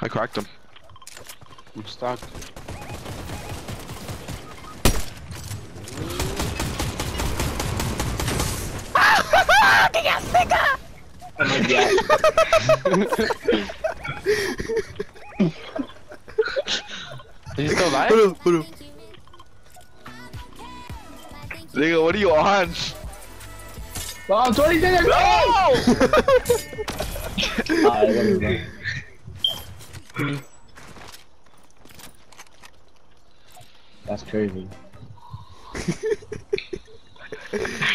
I cracked him. I'm stuck. Oh my god. Is he still alive? Put him. Nigga, what are you on? Oh, 20 seconds! No! That's crazy.